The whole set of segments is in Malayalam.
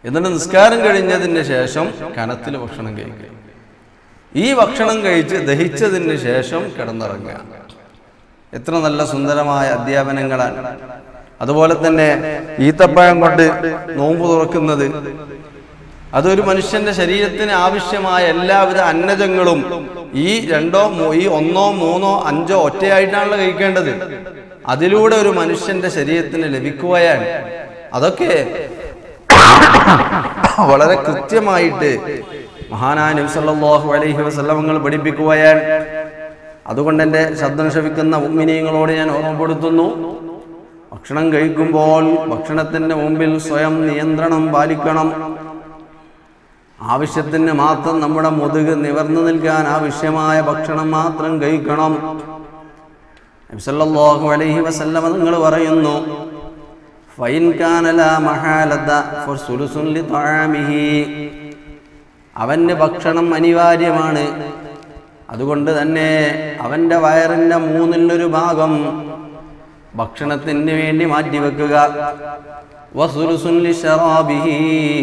എന്നിട്ട് നിസ്കാരം കഴിഞ്ഞതിന് ശേഷം കനത്തിൽ ഭക്ഷണം കഴിക്കുക. ഈ ഭക്ഷണം കഴിച്ച് ദഹിച്ചതിന് ശേഷം കിടന്നിറങ്ങുക. എത്ര നല്ല സുന്ദരമായ അധ്യാപനങ്ങളാണ്. അതുപോലെ തന്നെ ഈത്തപ്പഴം കൊണ്ട് നോമ്പ് തുറക്കുന്നത്, അതൊരു മനുഷ്യന്റെ ശരീരത്തിന് ആവശ്യമായ എല്ലാവിധ അന്നജങ്ങളും ഈ ഒന്നോ മൂന്നോ അഞ്ചോ ഒറ്റയായിട്ടാണല്ലോ കഴിക്കേണ്ടത്. അതിലൂടെ ഒരു മനുഷ്യന്റെ ശരീരത്തിന് ലഭിക്കുകയാണ്. അതൊക്കെ വളരെ കൃത്യമായിട്ട് മഹാനായ നബി സല്ലല്ലാഹു അലൈഹി വസല്ലം പഠിപ്പിക്കുകയാണ്. അതുകൊണ്ട് എൻ്റെ ശബ്ദം ശ്രവിക്കുന്ന മുഅ്മിനീങ്ങളോട് ഞാൻ ഓർമ്മപ്പെടുത്തുന്നു, ഭക്ഷണം കഴിക്കുമ്പോൾ ഭക്ഷണത്തിന്റെ മുമ്പിൽ സ്വയം നിയന്ത്രണം പാലിക്കണം. ആവശ്യത്തിന് മാത്രം നമ്മുടെ മുതുക് നിവർന്നു നിൽക്കാൻ ആവശ്യമായ ഭക്ഷണം മാത്രം കഴിക്കണം. നബി സല്ലല്ലാഹു അലൈഹി വസല്ലം നിങ്ങൾ പറയുന്നു, ഫൈൻ കാന ലാ മഹാലത ഫസുലുസുൻ ലിതആമിഹി, അവന് ഭക്ഷണം അനിവാര്യമാണ്, അതുകൊണ്ട് തന്നെ അവന്റെ വയറിന്റെ 1/3 ഭാഗം ഭക്ഷണത്തിന് വേണ്ടി മാറ്റിവെക്കുക. വസുലുസുൻ ലിശറാബിഹി,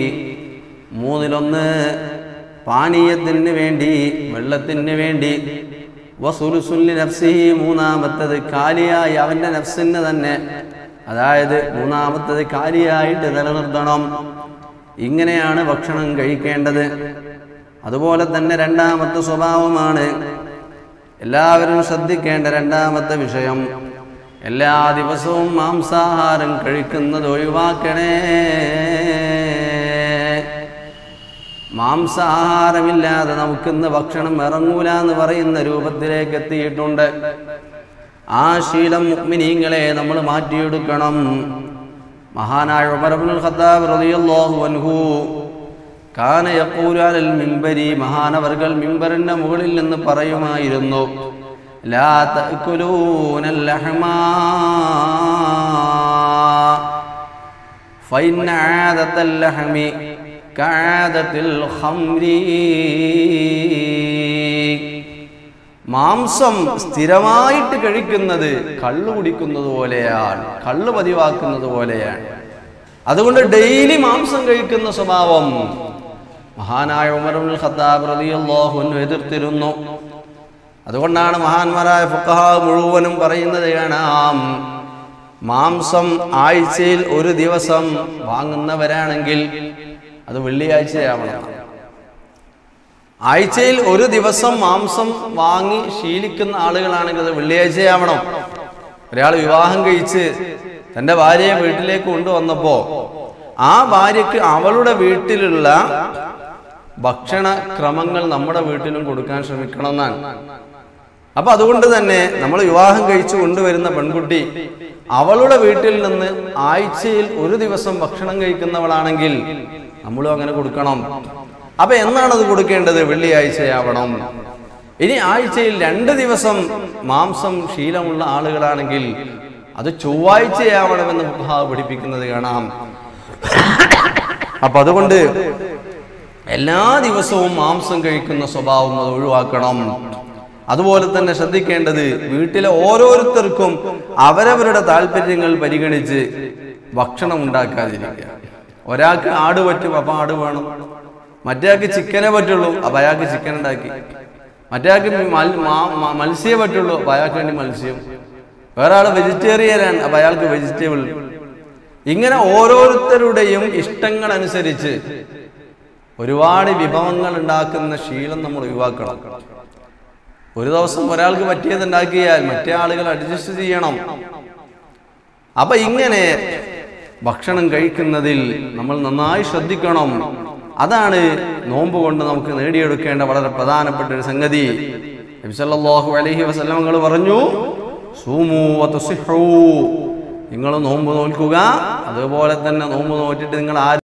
1/3 പാനീയത്തിന് വേണ്ടി, വെള്ളത്തിന് വേണ്ടി. വസുലുസുൻ ലിനഫ്സിഹി, 3 കാലിയായി അവന്റെ നഫ്സിന് തന്നെ, അതായത് 3 കാലിയായിട്ട് നിലനിർത്തണം. ഇങ്ങനെയാണ് ഭക്ഷണം കഴിക്കേണ്ടത്. അതുപോലെ തന്നെ 2ാമത്തെ സ്വഭാവമാണ് എല്ലാവരും ശ്രദ്ധിക്കേണ്ട 2ാമത്തെ വിഷയം, എല്ലാ ദിവസവും മാംസാഹാരം കഴിക്കുന്നത് ഒഴിവാക്കണേ. മാംസാഹാരമില്ലാതെ നമുക്കിന്ന് ഭക്ഷണം ഇറങ്ങൂല എന്ന് പറയുന്ന രൂപത്തിലേക്ക് എത്തിയിട്ടുണ്ട്. ആ ശീലം മുഅ്മിനീങ്ങളെ നമ്മൾ മാറ്റിയെടുക്കണം. മഹാനായ ഉമർ ഇബ്നുൽ ഖത്താബ് റളിയല്ലാഹു അൻഹു കാന യഖൂലു അലൽ മിംബരി, മഹാനവർകൾ മിംബറിന്റെ മുകളിൽ നിന്ന് പറയുമായിരുന്നു, ലാ തഅകുലൂനൽ ലഹ്മാ ഫഇന്ന ആദത്തൽ ലഹ്മി കആദത്തിൽ ഖംരി. മാംസം സ്ഥിരമായിട്ട് കഴിക്കുന്നത് കള്ളു കുടിക്കുന്നത് പോലെയാണ്, കള്ളു പതിവാക്കുന്നത് പോലെയാണ്. അതുകൊണ്ട് ഡെയിലി മാംസം കഴിക്കുന്ന സ്വഭാവം മഹാനായ ഉമർ ഇബ്നുൽ ഖത്താബ് റളിയല്ലാഹു അൻഹു എതിർത്തിരുന്നു. അതുകൊണ്ടാണ് മഹാന്മാരായ ഫുഖഹാ മുഴുവനും പറയുന്നത് കാണാം, മാംസം ആഴ്ചയിൽ 1 ദിവസം വാങ്ങുന്നവരാണെങ്കിൽ അത് വെള്ളിയാഴ്ചയാവണം. ആഴ്ചയിൽ 1 ദിവസം മാംസം വാങ്ങി ശീലിക്കുന്ന ആളുകളാണെങ്കിൽ അത് വെള്ളിയാഴ്ചയാവണം. ഒരാൾ വിവാഹം കഴിച്ച് തൻ്റെ ഭാര്യയെ വീട്ടിലേക്ക് കൊണ്ടുവന്നപ്പോ ആ ഭാര്യക്ക് അവളുടെ വീട്ടിലുള്ള ഭക്ഷണ ക്രമങ്ങൾ നമ്മുടെ വീട്ടിലും കൊടുക്കാൻ ശ്രമിക്കണം എന്നാണ്. അപ്പൊ അതുകൊണ്ട് തന്നെ നമ്മൾ വിവാഹം കഴിച്ചു കൊണ്ടുവരുന്ന പെൺകുട്ടി അവളുടെ വീട്ടിൽ നിന്ന് ആഴ്ചയിൽ 1 ദിവസം ഭക്ഷണം കഴിക്കുന്നവളാണെങ്കിൽ നമ്മളും അങ്ങനെ കൊടുക്കണം. അപ്പൊ എന്നാണത് കൊടുക്കേണ്ടത്? വെള്ളിയാഴ്ചയാവണം. ഇനി ആഴ്ചയിൽ 2 ദിവസം മാംസം ശീലമുള്ള ആളുകളാണെങ്കിൽ അത് ചൊവ്വാഴ്ചയാവണമെന്ന് ഫുഖഹാ പഠിപ്പിക്കുന്നത് കാണാം. അപ്പൊ അതുകൊണ്ട് എല്ലാ ദിവസവും മാംസം കഴിക്കുന്ന സ്വഭാവം അത് ഒഴിവാക്കണം. അതുപോലെ തന്നെ ശ്രദ്ധിക്കേണ്ടത്, വീട്ടിലെ ഓരോരുത്തർക്കും അവരവരുടെ താല്പര്യങ്ങൾ പരിഗണിച്ച് ഭക്ഷണം ഉണ്ടാക്കാതിരിക്കുക. ഒരാൾക്ക് ആട് പറ്റും, അപ്പൊ ആട് വേണം. മറ്റേയാൾക്ക് ചിക്കനെ പറ്റുള്ളൂ, അപ്പൊ അയാൾക്ക് ചിക്കൻ ഉണ്ടാക്കി. മറ്റേയാൾക്ക് മത്സ്യം പറ്റുള്ളൂ, അപ്പൊ അയാൾക്ക് വേണ്ടി മത്സ്യം. വേറെ ആള് വെജിറ്റേറിയനാണ്, അപ്പൊ അയാൾക്ക് വെജിറ്റബിൾ. ഇങ്ങനെ ഓരോരുത്തരുടെയും ഇഷ്ടങ്ങൾ അനുസരിച്ച് ഒരുപാട് വിഭവങ്ങൾ ഉണ്ടാക്കുന്ന ശീലം നമ്മൾ ഒഴിവാക്കണം. ഒരു ദിവസം ഒരാൾക്ക് പറ്റിയത് ഉണ്ടാക്കിയാൽ മറ്റേ ആളുകൾ അഡ്ജസ്റ്റ് ചെയ്യണം. അപ്പൊ ഇങ്ങനെ ഭക്ഷണം കഴിക്കുന്നതിൽ നമ്മൾ നന്നായി ശ്രദ്ധിക്കണം. അതാണ് നോമ്പ് കൊണ്ട് നമുക്ക് നേടിയെടുക്കേണ്ട വളരെ പ്രധാനപ്പെട്ട ഒരു സംഗതി. നബി സല്ലല്ലാഹു അലൈഹി വസല്ലം പറഞ്ഞു, സൂമൂ വതുസിഹൂ, നിങ്ങൾ നോമ്പ് നോൽക്കുക. അതുപോലെ തന്നെ നോമ്പ് നോറ്റിട്ട് നിങ്ങൾ